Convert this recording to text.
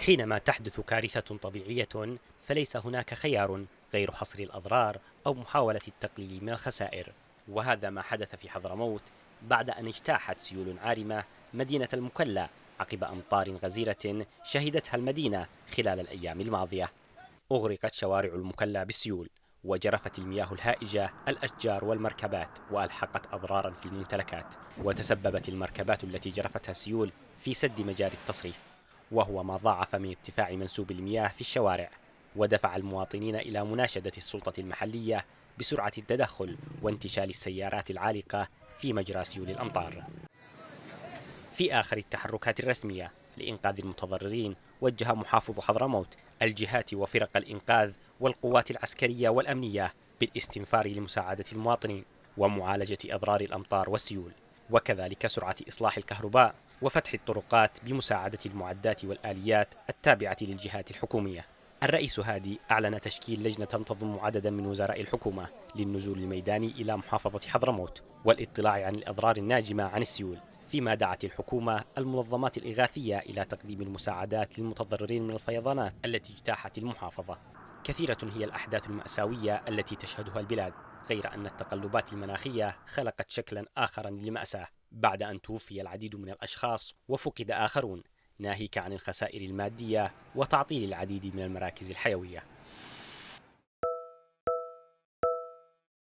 حينما تحدث كارثة طبيعية فليس هناك خيار غير حصر الأضرار أو محاولة التقليل من الخسائر، وهذا ما حدث في حضرموت بعد أن اجتاحت سيول عارمة مدينة المكلا عقب أمطار غزيرة شهدتها المدينة خلال الأيام الماضية. أغرقت شوارع المكلا بالسيول، وجرفت المياه الهائجة الأشجار والمركبات وألحقت أضرارا في الممتلكات، وتسببت المركبات التي جرفتها السيول في سد مجاري التصريف، وهو ما ضاعف من ارتفاع منسوب المياه في الشوارع، ودفع المواطنين إلى مناشدة السلطة المحلية بسرعة التدخل وانتشال السيارات العالقة في مجرى سيول الأمطار. في آخر التحركات الرسمية لإنقاذ المتضررين، وجه محافظ حضرموت الجهات وفرق الإنقاذ والقوات العسكرية والأمنية بالاستنفار لمساعدة المواطنين ومعالجة أضرار الأمطار والسيول، وكذلك سرعة إصلاح الكهرباء وفتح الطرقات بمساعدة المعدات والآليات التابعة للجهات الحكومية. الرئيس هادي أعلن تشكيل لجنة تضم عددا من وزراء الحكومة للنزول الميداني إلى محافظة حضرموت والاطلاع عن الأضرار الناجمة عن السيول، فيما دعت الحكومة المنظمات الإغاثية إلى تقديم المساعدات للمتضررين من الفيضانات التي اجتاحت المحافظة. كثيرة هي الأحداث المأساوية التي تشهدها البلاد، غير أن التقلبات المناخية خلقت شكلا آخر للمأساة بعد أن توفي العديد من الأشخاص وفقد آخرون، ناهيك عن الخسائر المادية وتعطيل العديد من المراكز الحيوية.